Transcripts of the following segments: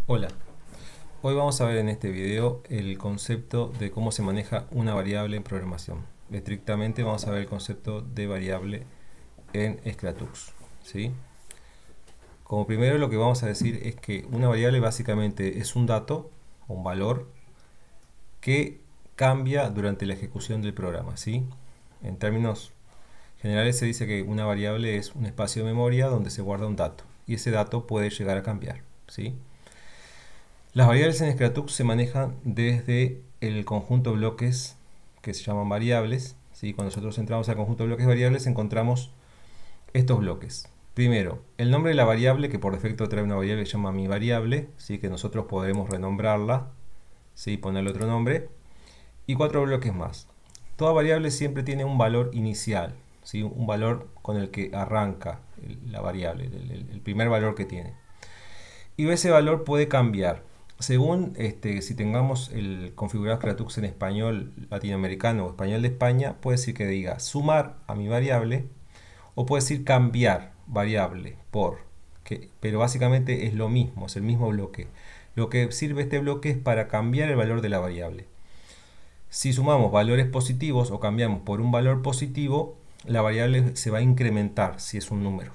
Hola, hoy vamos a ver en este video el concepto de cómo se maneja una variable en programación. Estrictamente vamos a ver el concepto de variable en Scratux, ¿sí? Como primero lo que vamos a decir es que una variable básicamente es un dato o un valor que cambia durante la ejecución del programa, ¿sí? En términos generales se dice que una variable es un espacio de memoria donde se guarda un dato y ese dato puede llegar a cambiar, ¿sí? Las variables en Scratux se manejan desde el conjunto de bloques que se llaman variables, ¿sí? Cuando nosotros entramos al conjunto de bloques variables encontramos estos bloques. Primero, el nombre de la variable, que por defecto trae una variable que se llama mi variable, ¿sí? Que nosotros podremos renombrarla, ¿sí? Ponerle otro nombre. Y cuatro bloques más. Toda variable siempre tiene un valor inicial, ¿sí? Un valor con el que arranca la variable, el primer valor que tiene. Y ese valor puede cambiar. Según si tengamos el configurado Scratux en español latinoamericano o español de España, puede decir que diga sumar a mi variable o puede decir cambiar variable por, pero básicamente es lo mismo, es el mismo bloque. Lo que sirve este bloque es para cambiar el valor de la variable. Si sumamos valores positivos o cambiamos por un valor positivo, la variable se va a incrementar si es un número.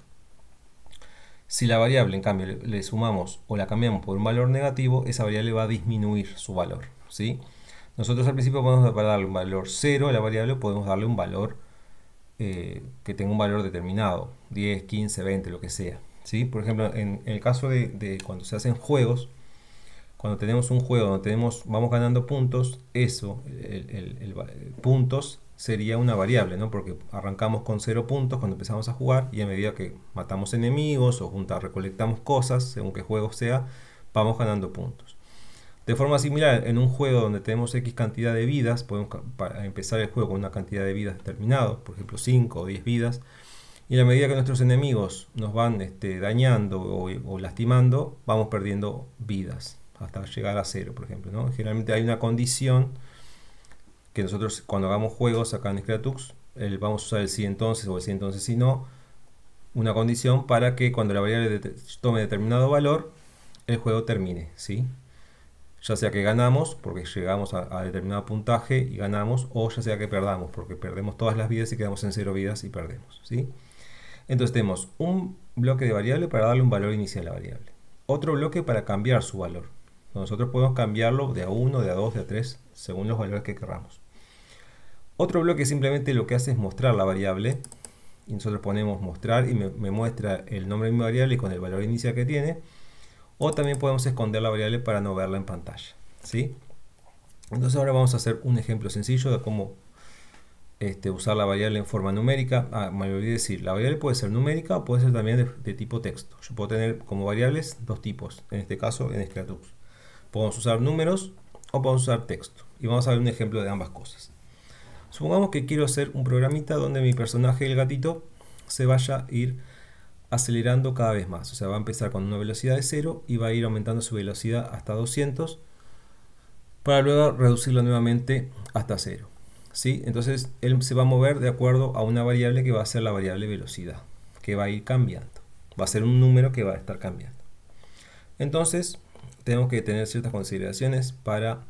Si la variable, en cambio, le sumamos o la cambiamos por un valor negativo, esa variable va a disminuir su valor, ¿sí? Nosotros al principio podemos darle un valor 0 a la variable, podemos darle un valor que tenga un valor determinado, 10, 15, 20, lo que sea, ¿sí? Por ejemplo, en el caso de cuando se hacen juegos, cuando tenemos un juego donde vamos ganando puntos, eso, puntos sería una variable, ¿no? Porque arrancamos con 0 puntos cuando empezamos a jugar y a medida que matamos enemigos o recolectamos cosas, según qué juego sea, vamos ganando puntos. De forma similar, en un juego donde tenemos X cantidad de vidas, podemos empezar el juego con una cantidad de vidas determinada, por ejemplo 5 o 10 vidas, y a medida que nuestros enemigos nos van dañando o lastimando, vamos perdiendo vidas hasta llegar a 0, por ejemplo, ¿no? Generalmente hay una condición que nosotros cuando hagamos juegos acá en Scratux, vamos a usar el si entonces o el si entonces si no, una condición para que cuando la variable tome determinado valor, el juego termine, ¿sí? Ya sea que ganamos porque llegamos a determinado puntaje y ganamos, o ya sea que perdamos porque perdemos todas las vidas y quedamos en 0 vidas y perdemos, ¿sí? Entonces tenemos un bloque de variable para darle un valor inicial a la variable. Otro bloque para cambiar su valor. Nosotros podemos cambiarlo de a 1, de a 2, de a 3, según los valores que queramos. Otro bloque simplemente lo que hace es mostrar la variable. Y nosotros ponemos mostrar y me muestra el nombre de mi variable con el valor inicial que tiene. O también podemos esconder la variable para no verla en pantalla, ¿sí? Entonces ahora vamos a hacer un ejemplo sencillo de cómo usar la variable en forma numérica. Me olvidé decir, la variable puede ser numérica o puede ser también de tipo texto. Yo puedo tener como variables dos tipos, en este caso en Scratux. Podemos usar números o podemos usar texto. Y vamos a ver un ejemplo de ambas cosas. Supongamos que quiero hacer un programita donde mi personaje, el gatito, se vaya a ir acelerando cada vez más. O sea, va a empezar con una velocidad de 0 y va a ir aumentando su velocidad hasta 200 para luego reducirlo nuevamente hasta 0. ¿Sí? Entonces él se va a mover de acuerdo a una variable que va a ser la variable velocidad, que va a ir cambiando. Va a ser un número que va a estar cambiando. Entonces tenemos que tener ciertas consideraciones para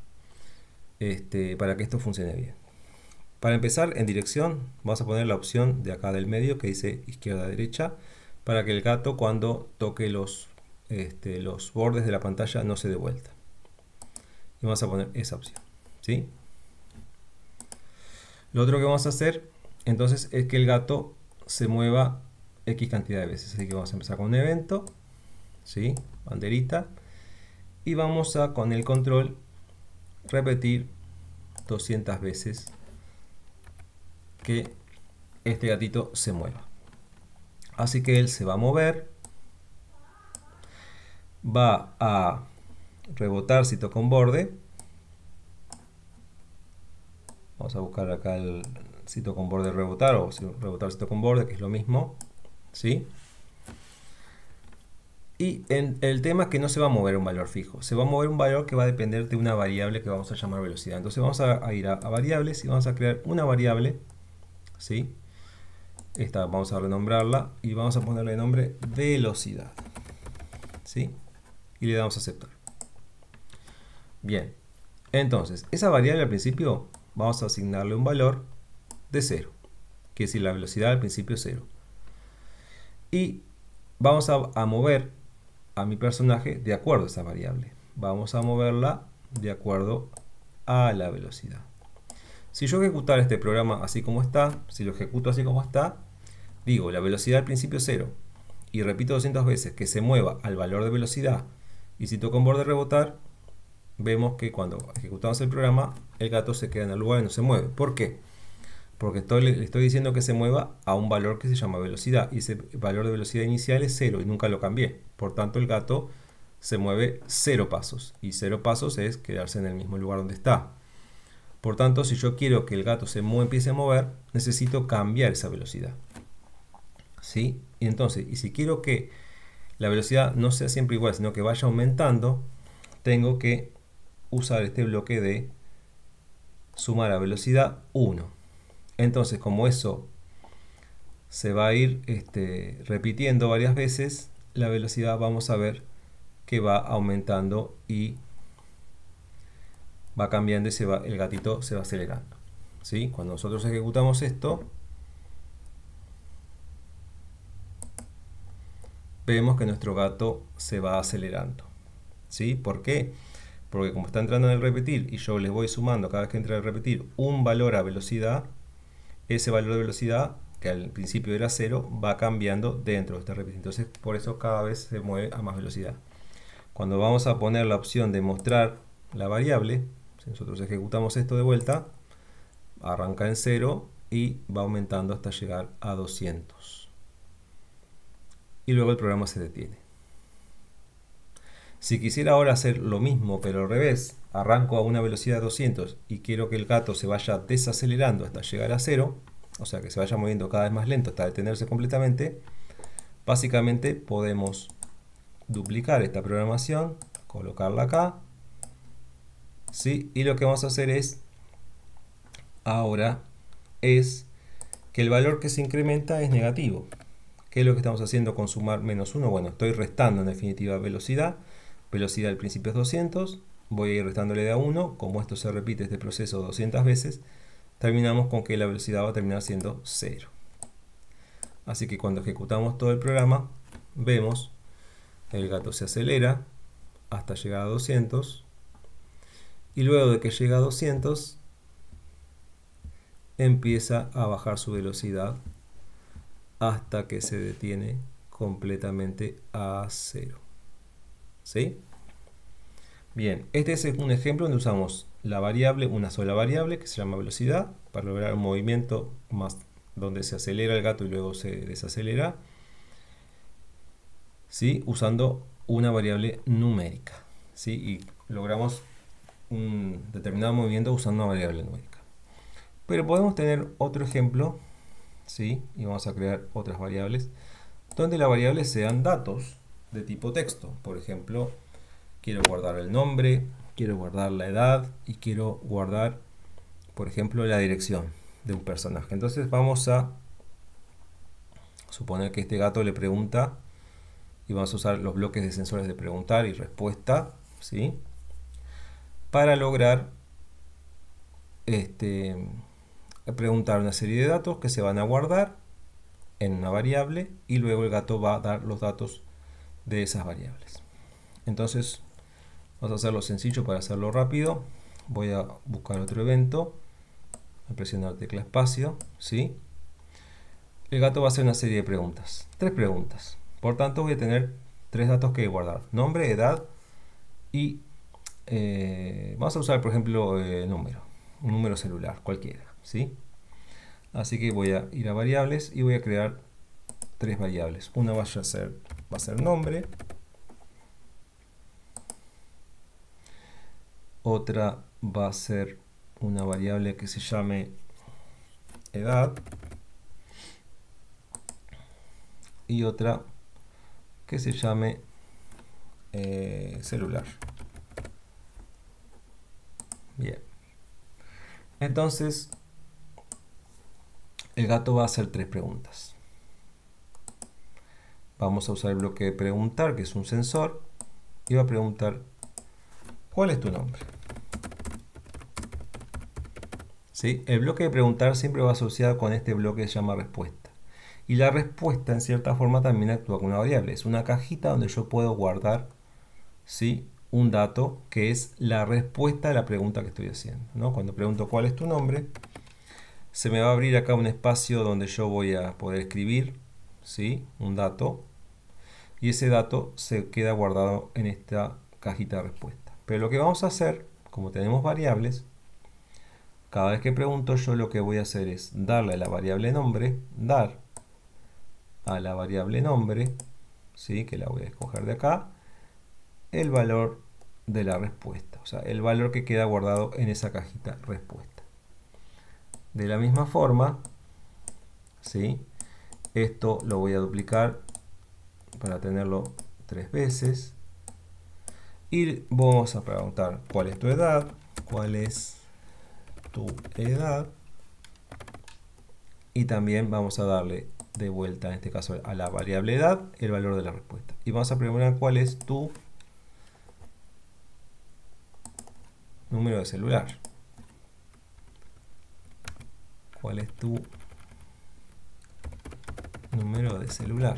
que esto funcione bien. Para empezar, en dirección vamos a poner la opción de acá del medio que dice izquierda-derecha para que el gato cuando toque los bordes de la pantalla no se dé vuelta. Y vamos a poner esa opción, ¿sí? Lo otro que vamos a hacer entonces es que el gato se mueva X cantidad de veces. Así que vamos a empezar con un evento, ¿sí? Banderita. Y vamos a con el control repetir 200 veces que este gatito se mueva. Así que él se va a mover, va a rebotar si toca un borde. Vamos a buscar acá el si toca un borde rebotar o si rebotar si toca un borde, que es lo mismo, ¿sí? Y el tema es que no se va a mover un valor fijo, se va a mover un valor que va a depender de una variable que vamos a llamar velocidad. Entonces vamos a ir a variables y vamos a crear una variable, ¿sí? Esta vamos a renombrarla y vamos a ponerle nombre velocidad, ¿sí? Y le damos a aceptar. Bien, entonces, esa variable al principio vamos a asignarle un valor de 0, que es decir, la velocidad al principio es 0. Y vamos a mover a mi personaje de acuerdo a esa variable. Vamos a moverla de acuerdo a la velocidad. Si yo ejecutara este programa así como está, si lo ejecuto así como está, digo la velocidad al principio es 0 y repito 200 veces que se mueva al valor de velocidad y si toco en borde rebotar, vemos que cuando ejecutamos el programa el gato se queda en el lugar y no se mueve. ¿Por qué? Porque le estoy diciendo que se mueva a un valor que se llama velocidad y ese valor de velocidad inicial es 0 y nunca lo cambié. Por tanto el gato se mueve 0 pasos y 0 pasos es quedarse en el mismo lugar donde está. Por tanto, si yo quiero que el gato empiece a mover, necesito cambiar esa velocidad. ¿Sí? Y entonces, si quiero que la velocidad no sea siempre igual, sino que vaya aumentando, tengo que usar este bloque de sumar a velocidad 1. Entonces, como eso se va a ir repitiendo varias veces, la velocidad vamos a ver que va aumentando y va cambiando y el gatito se va acelerando. ¿Sí? Cuando nosotros ejecutamos esto, vemos que nuestro gato se va acelerando. ¿Sí? ¿Por qué? Porque como está entrando en el repetir y yo les voy sumando cada vez que entra el repetir un valor a velocidad, ese valor de velocidad, que al principio era 0, va cambiando dentro de este repetir. Entonces por eso cada vez se mueve a más velocidad. Cuando vamos a poner la opción de mostrar la variable, si nosotros ejecutamos esto de vuelta, arranca en 0 y va aumentando hasta llegar a 200. Y luego el programa se detiene. Si quisiera ahora hacer lo mismo pero al revés, arranco a una velocidad de 200 y quiero que el gato se vaya desacelerando hasta llegar a 0, o sea que se vaya moviendo cada vez más lento hasta detenerse completamente, básicamente podemos duplicar esta programación, colocarla acá, ¿sí? Y lo que vamos a hacer ahora es que el valor que se incrementa es negativo. ¿Qué es lo que estamos haciendo con sumar menos 1? Bueno, estoy restando en definitiva velocidad. Velocidad al principio es 200. Voy a ir restándole de a 1. Como esto se repite este proceso 200 veces, terminamos con que la velocidad va a terminar siendo 0. Así que cuando ejecutamos todo el programa, vemos que el gato se acelera hasta llegar a 200. Y luego de que llega a 200, empieza a bajar su velocidad hasta que se detiene completamente a 0. ¿Sí? Bien, este es un ejemplo donde usamos la variable, una sola variable que se llama velocidad, para lograr un movimiento más donde se acelera el gato y luego se desacelera, ¿sí? Usando una variable numérica, ¿sí? Y logramos un determinado movimiento usando una variable numérica. Pero podemos tener otro ejemplo, ¿sí? Y vamos a crear otras variables, donde las variables sean datos de tipo texto. Por ejemplo, quiero guardar el nombre, quiero guardar la edad y quiero guardar, por ejemplo, la dirección de un personaje. Entonces vamos a suponer que este gato le pregunta y vamos a usar los bloques de sensores de preguntar y respuesta, ¿sí? Para lograr preguntar una serie de datos que se van a guardar en una variable y luego el gato va a dar los datos de esas variables. Entonces vamos a hacerlo sencillo para hacerlo rápido. Voy a buscar otro evento, a presionar tecla espacio, ¿sí? El gato va a hacer una serie de preguntas, 3 preguntas. Por tanto voy a tener 3 datos que guardar: nombre, edad y vamos a usar por ejemplo un número celular cualquiera, ¿sí? Así que voy a ir a variables y voy a crear 3 variables. Una va a ser nombre, otra va a ser una variable que se llame edad y otra que se llame celular. Bien, entonces el gato va a hacer 3 preguntas. Vamos a usar el bloque de preguntar, que es un sensor, y va a preguntar ¿Cuál es tu nombre? ¿Sí? El bloque de preguntar siempre va asociado con este bloque que se llama respuesta. Y la respuesta, en cierta forma, también actúa con una variable. Es una cajita donde yo puedo guardar, ¿sí?, un dato que es la respuesta a la pregunta que estoy haciendo, ¿no? Cuando pregunto cuál es tu nombre, se me va a abrir acá un espacio donde yo voy a poder escribir, ¿sí?, un dato. Y ese dato se queda guardado en esta cajita de respuesta. Pero lo que vamos a hacer, como tenemos variables, cada vez que pregunto yo lo que voy a hacer es darle a la variable nombre, dar a la variable nombre, ¿sí?, que la voy a escoger de acá, el valor de la respuesta, o sea, el valor que queda guardado en esa cajita respuesta. De la misma forma, ¿sí?, esto lo voy a duplicar para tenerlo 3 veces. Y vamos a preguntar cuál es tu edad, cuál es tu edad. Y también vamos a darle de vuelta, en este caso a la variable edad, el valor de la respuesta. Y vamos a preguntar cuál es tu número de celular. ¿Cuál es tu número de celular?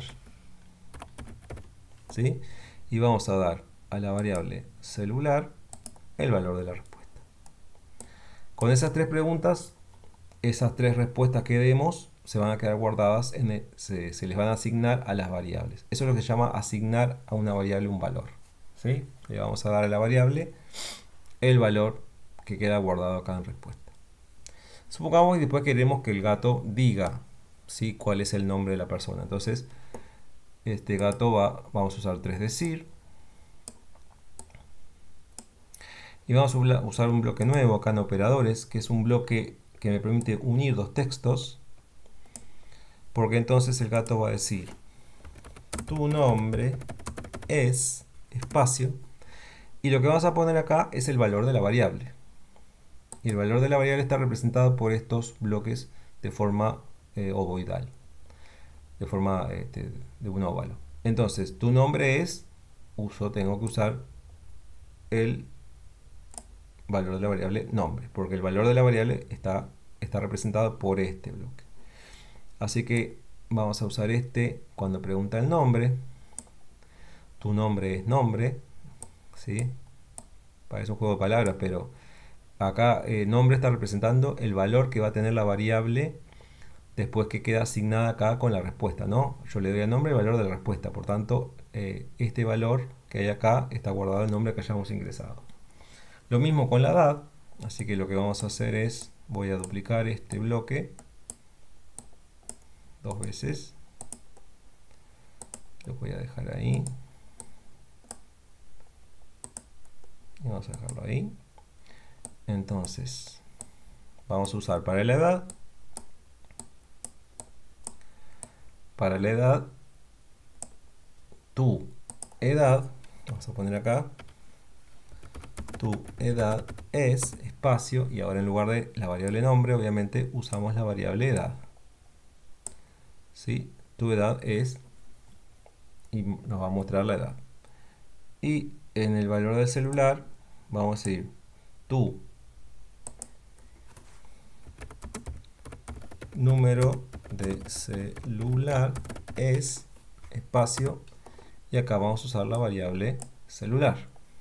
¿Sí? Y vamos a dar a la variable celular el valor de la respuesta. Con esas tres preguntas, esas tres respuestas que demos se van a quedar guardadas, se les van a asignar a las variables. Eso es lo que se llama asignar a una variable un valor. ¿Sí? Le vamos a dar a la variable el valor que queda guardado acá en respuesta. Supongamos que después queremos que el gato diga, ¿sí?, cuál es el nombre de la persona. Entonces, este gato vamos a usar 3decir. Y vamos a usar un bloque nuevo acá en operadores, que es un bloque que me permite unir dos textos. Porque entonces el gato va a decir, tu nombre es espacio. Y lo que vamos a poner acá es el valor de la variable. Y el valor de la variable está representado por estos bloques de forma ovoidal. De forma de un óvalo. Entonces, tu nombre es, tengo que usar el valor de la variable nombre. Porque el valor de la variable está representado por este bloque. Así que vamos a usar cuando pregunta el nombre. Tu nombre es nombre. ¿Sí? Parece un juego de palabras, pero acá nombre está representando el valor que va a tener la variable después que queda asignada acá con la respuesta, ¿no? Yo le doy al nombre el valor de la respuesta, por tanto, este valor que hay acá está guardado en el nombre que hayamos ingresado. Lo mismo con la edad, así que lo que vamos a hacer es, voy a duplicar este bloque 2 veces. Lo voy a dejar ahí. Y vamos a dejarlo ahí. Entonces, vamos a usar para la edad tu edad, vamos a poner acá, tu edad es espacio, y ahora en lugar de la variable nombre, obviamente usamos la variable edad. ¿Sí? Tu edad es, y nos va a mostrar la edad. Y en el valor del celular, vamos a decir tu número de celular es espacio, y acá vamos a usar la variable celular.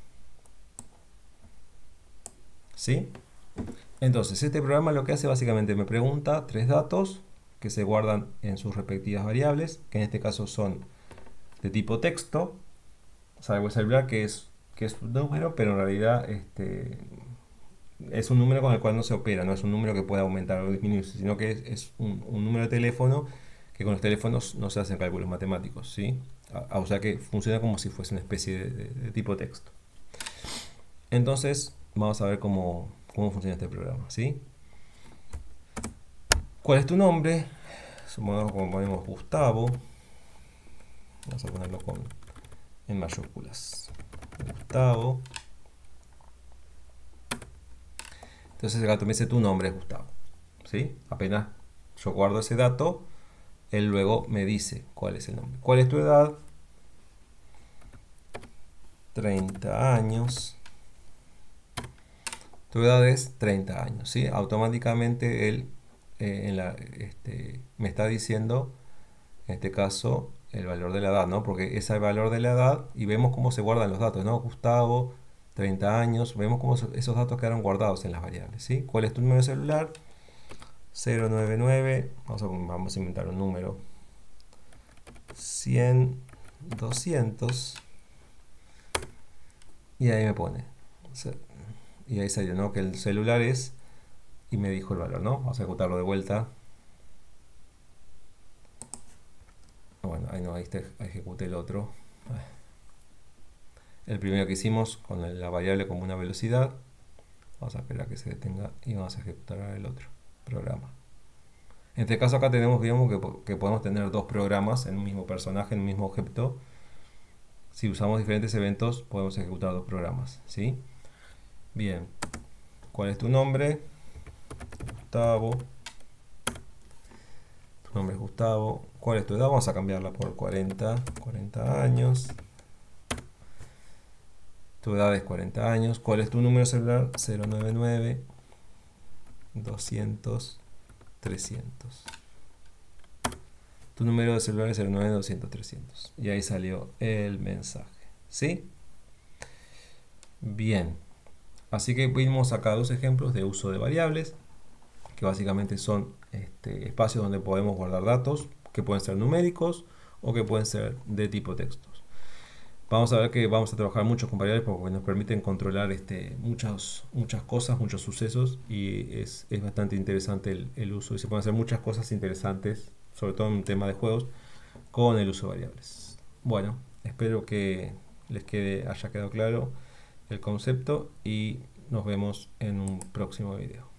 ¿Sí? Entonces, este programa lo que hace básicamente me pregunta 3 datos que se guardan en sus respectivas variables, que en este caso son de tipo texto, salvo el celular que es un número, pero en realidad es un número con el cual no se opera, no es un número que pueda aumentar o disminuirse, sino que es un número de teléfono que con los teléfonos no se hacen cálculos matemáticos, ¿sí? O sea que funciona como si fuese una especie de tipo texto. Entonces, vamos a ver cómo funciona este programa, ¿sí? ¿Cuál es tu nombre? Supongamos que ponemos Gustavo. Vamos a ponerlo en mayúsculas. Gustavo. Entonces el gato me dice tu nombre es Gustavo. ¿Sí? Apenas yo guardo ese dato, él luego me dice cuál es el nombre. ¿Cuál es tu edad? 30 años. Tu edad es 30 años, ¿sí? Automáticamente él me está diciendo, en este caso, el valor de la edad, ¿no? Porque es el valor de la edad y vemos cómo se guardan los datos, ¿no? Gustavo, 30 años, vemos cómo esos datos quedaron guardados en las variables, ¿sí? ¿Cuál es tu número de celular? 099, vamos a inventar un número, 100, 200, y ahí me pone, y ahí salió, ¿no? Que el celular es, y me dijo el valor, ¿no? Vamos a ejecutarlo de vuelta. Bueno, ahí no, ahí ejecuté el otro. El primero que hicimos con la variable como una velocidad. Vamos a esperar a que se detenga y vamos a ejecutar el otro programa. En este caso acá tenemos, digamos, que podemos tener dos programas en un mismo personaje, en un mismo objeto. Si usamos diferentes eventos, podemos ejecutar dos programas, ¿sí? Bien. ¿Cuál es tu nombre? Gustavo. Tu nombre es Gustavo. ¿Cuál es tu edad? Vamos a cambiarla por 40 años. Tu edad es 40 años. ¿Cuál es tu número celular? 099 200 300. Tu número de celular es 099 200 300. Y ahí salió el mensaje, ¿sí? Bien. Así que vimos acá dos ejemplos de uso de variables, que básicamente son espacios donde podemos guardar datos, que pueden ser numéricos o que pueden ser de tipo textos. Vamos a ver que vamos a trabajar mucho con variables porque nos permiten controlar muchas cosas, muchos sucesos, y es bastante interesante el uso, y se pueden hacer muchas cosas interesantes, sobre todo en un tema de juegos, con el uso de variables. Bueno, espero que haya quedado claro el concepto y nos vemos en un próximo video.